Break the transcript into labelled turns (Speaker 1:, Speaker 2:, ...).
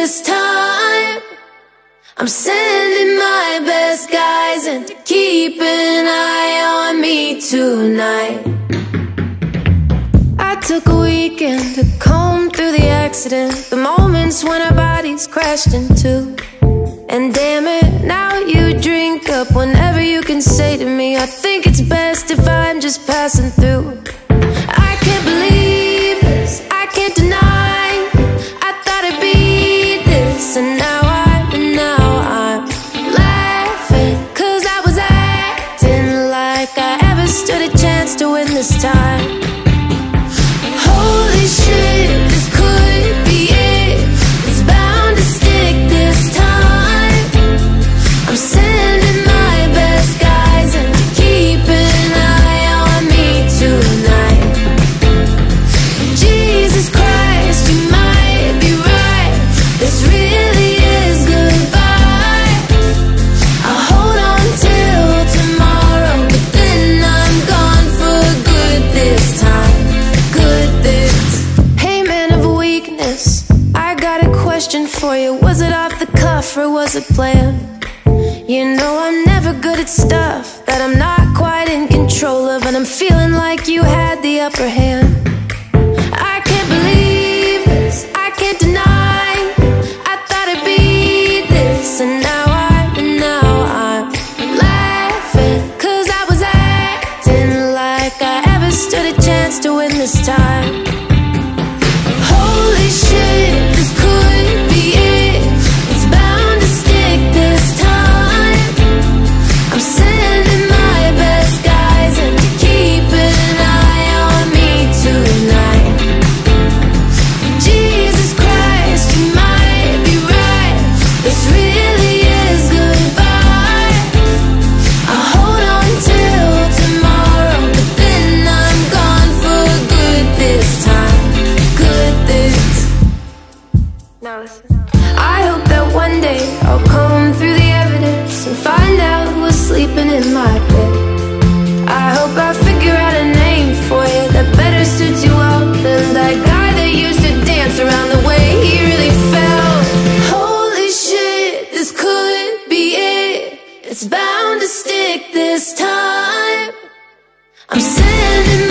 Speaker 1: this time. I'm sending my best guys in to keep an eye on me tonight. I took a weekend to comb through the accident, the moments when our bodies crashed into. And damn it, now you drink up whenever you can say to me, I think it's best if I'm just passing through. I can't believe this, I can't deny. I thought I'd be this, and now I'm laughing, 'cause I was acting like I ever stood a chance to win this time. Holy shit, this could be it. It's bound to stick this time. I'm sending my best guys and keep an eye on me tonight. Jesus Christ, you might be right. This really is goodbye. I'll hold on till tomorrow, but then I'm gone for good this time. Good this. Hey man of weakness, I got a question for you. Was it off the cuff or was it planned? You know I'm never good at stuff that I'm not quite in control of, and I'm feeling like you had the upper hand. I can't believe this, I can't deny. I thought I'd be this, and now I'm laughing, 'cause I was acting like I ever stood a chance to win this time. Holy shit, this could be it. It's bound to stick this time. I'm sending my best guys and keep an eye on me tonight. Jesus Christ, you might be right. This really is goodbye. I'll hold on till tomorrow, but then I'm gone for good this time. Good this. Now listen. I hope that one day I'll comb through the evidence and find out who was sleeping in my bed. I hope I figure out a name for you that better suits you well than that guy that used to dance around the way he really felt. Holy shit, this could be it. It's bound to stick this time. I'm sending